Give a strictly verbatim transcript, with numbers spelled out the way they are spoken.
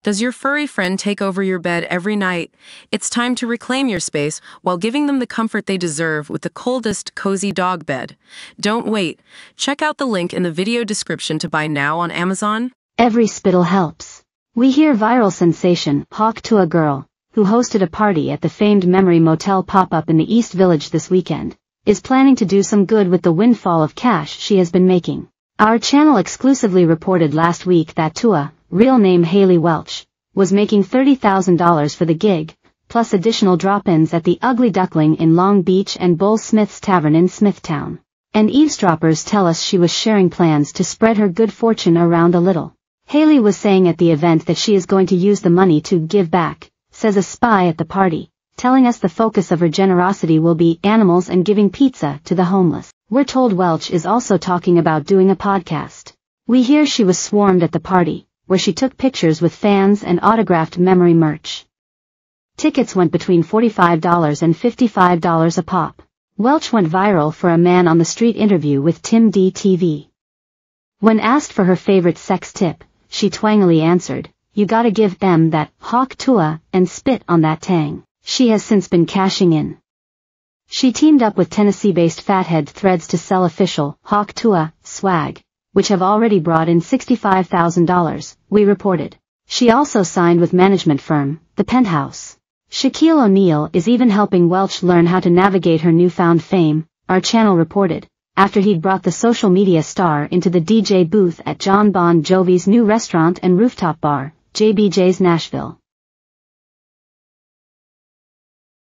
Does your furry friend take over your bed every night? It's time to reclaim your space while giving them the comfort they deserve with the coldest, cozy dog bed. Don't wait. Check out the link in the video description to buy now on Amazon. Every spittle helps. We hear viral sensation Hawk Tuah girl, who hosted a party at the famed Memory Motel pop-up in the East Village this weekend, is planning to do some good with the windfall of cash she has been making. Our channel exclusively reported last week that Tuah, real name Haley Welch, was making thirty thousand dollars for the gig, plus additional drop-ins at the Ugly Duckling in Long Beach and Bull Smith's Tavern in Smithtown. And eavesdroppers tell us she was sharing plans to spread her good fortune around a little. Haley was saying at the event that she is going to use the money to give back, says a spy at the party, telling us the focus of her generosity will be animals and giving pizza to the homeless. We're told Welch is also talking about doing a podcast. We hear she was swarmed at the party, where she took pictures with fans and autographed Memory merch. Tickets went between forty-five dollars and fifty-five dollars a pop. Welch went viral for a man on the street interview with Tim D T V. When asked for her favorite sex tip, she twangily answered, "You gotta give them that Hawk Tuah and spit on that tang." She has since been cashing in. She teamed up with Tennessee-based Fathead Threads to sell official Hawk Tuah swag, which have already brought in sixty-five thousand dollars, we reported. She also signed with management firm, The Penthouse. Shaquille O'Neal is even helping Welch learn how to navigate her newfound fame, our channel reported, after he'd brought the social media star into the D J booth at John Bon Jovi's new restaurant and rooftop bar, J B J's Nashville.